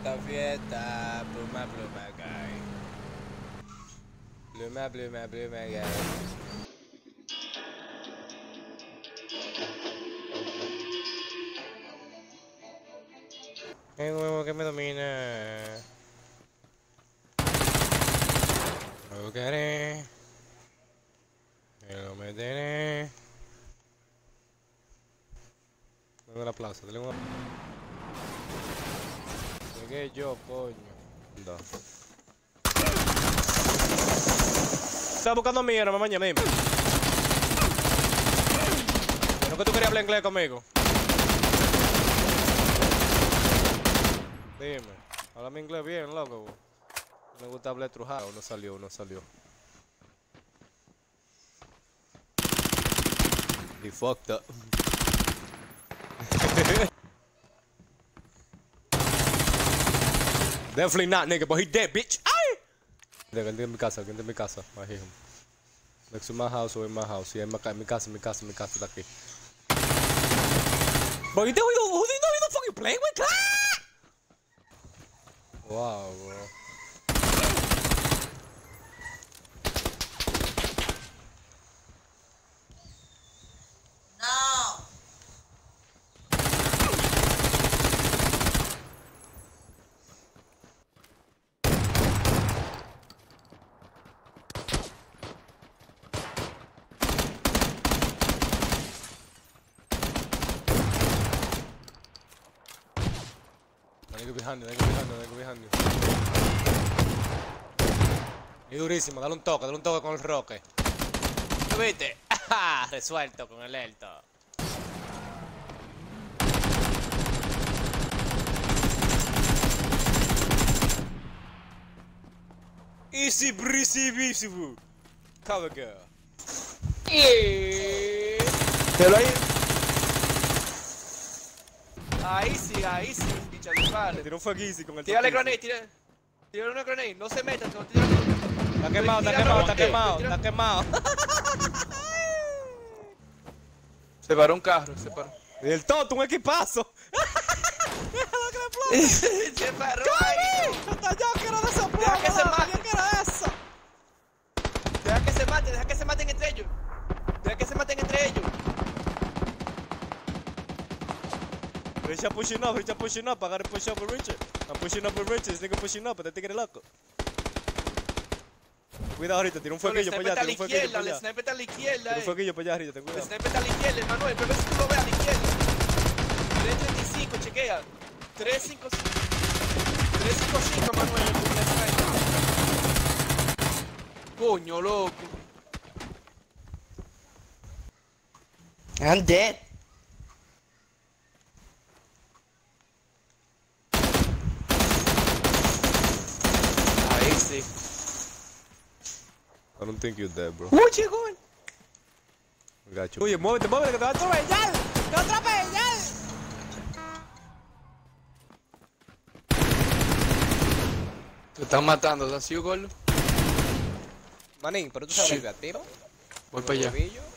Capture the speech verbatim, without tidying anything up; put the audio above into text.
Fiesta, fiesta, pluma, pluma, gay. Pluma, pluma, pluma, gay. El huevo que me domina. Lo buscaré. Me lo meteré. Dame un aplauso, dale un aplauso. Llegué yo, coño. No. Estás buscando mierda, mamá, dime. ¿Pero que tú querías hablar inglés conmigo? Dime. Háblame inglés bien, loco. Me gusta hablar trujado. No salió, no salió. He fucked up. Definitely not, nigga, but he dead, bitch. Ay! Alguien en mi casa, alguien de mi casa. I hear him. Next to my house or in my house. Yeah, in my, in mi casa, in mi casa, in mi casa, está aquí. But you know who you know who the fuck you playing with, class? Wow, bro. Nigga behind you, nigga behind you, nigga behind you. Y durísimo, dale un toque, dale un toque con el roque. ¿Tú viste? ¡Ajá! Resuelto con el elto. Easy breezy breezy boo. Cover girl. Yeah. Pero ahí. Ahí sí, ahí sí, bicha, dispare. Tira un fueguisi con el tírale grenade, tírale. Tírale una grenade, no se metan, no tira. Está quemado, está quemado, está quemado, está quemado. Se paró un carro, se paró. Y el tonto, un equipazo. Se paró ahí. Hasta yo quiero de esa prueba. Deja que se mate. Yo quiero eso. Deja que se maten, deja que se maten entre ellos. Deja que se maten entre ellos. Richard pushing up, Richard pushing up. I gotta push up with Richard. I'm pushing up with Richard. This nigga pushing up, but that nigga loco. Cuidado ahorita, tira un fueguillo para allá, tira un fueguillo para allá. El sniper está a la izquierda, Tira un eh. fueguillo para allá, ahorita, ten El cuidado. sniper está a la izquierda, Manuel, pero a ver si tú lo ves a la izquierda. tres treinta y cinco, chequea. tres cinco cinco. tres cinco cinco, Manuel, el sniper. Coño, loco. I'm dead. Ahí sí. I don't think you're dead, bro. Uy, llegó. I got you. Oye, muévete, muévete, que te va a atropellar. ¡Te va a atropellar! Te están matando, ¿te has sido, gordo? Manín, pero tú sabes, tiro. Voy para allá. Huevillo.